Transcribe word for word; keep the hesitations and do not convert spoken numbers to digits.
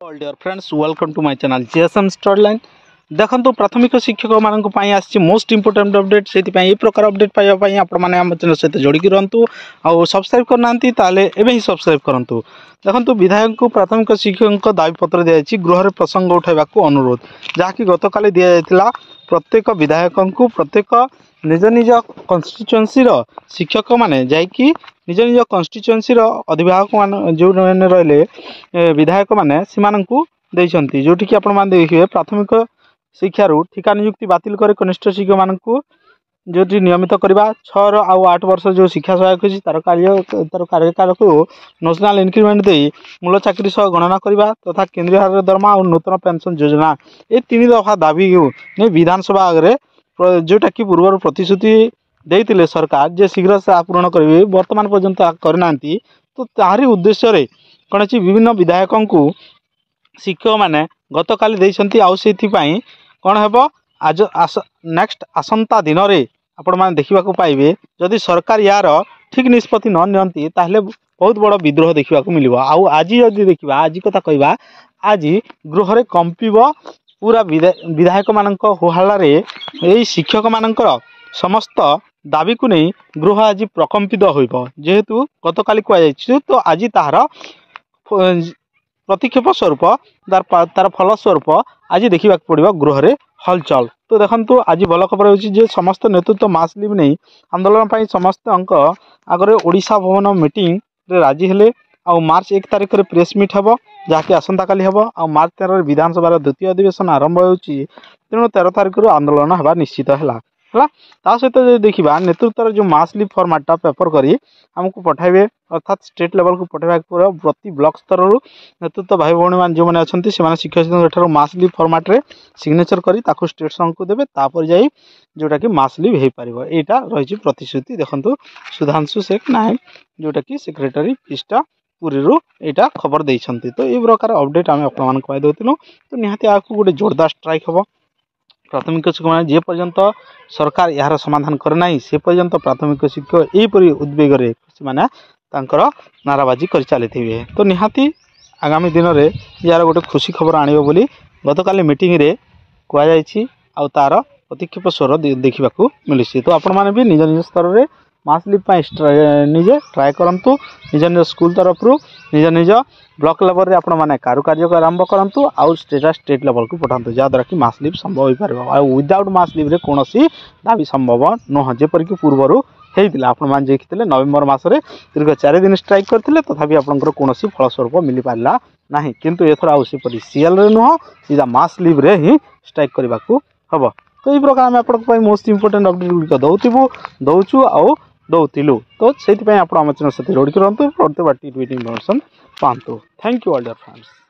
All dear friends welcome to my channel GSM Studyline देखो प्राथमिक शिक्षक मानक आसी मोस्ट इंपोर्टेंट अपडेट से ये प्रकार अपडेट पाइबा आपण मैंने आम चैनल सहित जोड़िकी रुहतु आउ सब्सक्राइब करना एवं ही सब्सक्राइब करूँ देखो विधायक को प्राथमिक शिक्षक दाबीपत्र दी गृह प्रसंग उठाइबा अनुरोध जहाँकि गत काली दि जाता प्रत्येक विधायक को प्रत्येक निज निज कन्स्टिट्युएन्सी शिक्षक माने जाइकी निज निज कन्स्टिट्युएन्सी अधिवाहक मान जो रहिले विधायक माने सीमानंकु देइछंती जोठी कि आपण मान देखिबे प्राथमिक शिक्षारू ठिका नियुक्ति बातिल करे कनिष्ठ शिक्षक मानंकु जो नियमित करवा छर आउ आठ वर्ष जो शिक्षा सहायक अच्छी तार कार्य तार कार्यकाल को नेशनल इंक्रीमेंट दे मूल चाकरी सह गणना करवा तथा केंद्रीय हार दरमा और नूतन पेंशन योजना ये तीन दफा दाबी ने विधानसभा आगे जोटा कि पूर्व प्रतिश्रुति देते सरकार जे शीघ्र से पूरण करेंगे वर्तमान पर्यंत करना तो तारी उद्देश्य कौन अच्छी विभिन्न विधायक को शिक्षक मैंने गत काली देइछंती आउ सेथिपाई कौन हेबो आज आस नेक्स्ट आसंता दिन में आपण मैंने देखा पाइबे जदि सरकार यार ठीक निष्पत्ति न नियंती ताहले बहुत बड़ विद्रोह देखा मिल आउ आज जदि देखा आज कथा कहवा आज गृह रे कंपिब पूरा विधायक मानक होहाल्ला यही शिक्षक मानकर समस्त दाबी को नहीं गृह आज प्रकम्पित होइबो जेहेतु गत काली कह तो आज तार प्रतिक्षेप स्वरूप तार तार फल स्वरूप आज देखा पड़ो गृह रे हलचल तो देखो आज भल खबर हो समस्त नेतृत्व मास लिव नहीं आंदोलन पर समस्त अंक आगे ओडिशा भवन मीटिंग रे राजी हेले आ मार्च एक तारिख में प्रेस मीट हम जहाँकि आसंता काली हम आ मार्च तेरह विधानसभा द्वितीय अधिवेशन आरंभ होती तेणु तेरह तारिख रु आंदोलन होगा निश्चित है ता सहित जो देखा नेतृत्व जो मास लिव फॉर्मेटा पेपर करी आमको पठाइबे अर्थात स्टेट लेवल को पठाइबा पड़ो प्रति ब्लॉक स्तर नेतृत्व भाई भौणी मान जो मैंने अच्छे से शिक्षक मास लिव फॉर्मेट रे सिग्नेचर करी ताको स्टेट संघ को देवे तापर जाई जोटा कि मास लिव हो पार यहाँ रही प्रतिश्रुति देखो सुधांशु शेख नायक जोटा कि सेक्रेटरी फिस्टा पुरी रू यहाँ खबर देइछंती तो ये प्रकार अपडेट आम आपको तो निहाती आपको गोटे जोरदार स्ट्राइक हम प्राथमिक शिक्षक मैंने जे पर्यंत सरकार यार समाधान करना से पर्यंत प्राथमिक शिक्षक यहीपरि उद्वेग से नाराबाजी कर चली तो निहाती आगामी दिन में यार गोटे खुशी खबर आने बोली गत काली मीटिंग रे कहुई आ तार प्रतिक्षेप स्वर देखा मिली तो आपण मैंने भी निज निज स्तर में मास लिव निजे ट्राए करूँ निज निज स्कूल तरफ निज निज ब्लॉक लेवल रे आपण मैंने कारुकार्य आरंभ करूँ आउ स्टेट स्टेट लेवल को पठातु जहाँद्वारा कि मास लिव संभव हो पार विदाउट मास लिव रे कौन दाबी संभव नुह जेपरिक पूर्वर होता आपण मैंने देखते नवेम्बर मसरे दीर्घ चार दिन स्ट्राइक करते तथापि आपंकर कौन फलस्वरूप मिल पारा ना किंतु एथर आउपरी सीएल रे नुह सीधा मास लिव रे ही स्ट्राइक करने को हम तो ये प्रकार आम आप मोस्ट इंपोर्टेंट अपडेट गुड़िक दौबू दौचु आउ दौलू तो से आप चैनल सहित जोड़िक रुहतु प्रत्येक टी ट्वेंटी इनफर्मेशन पातु thank you all dear friends.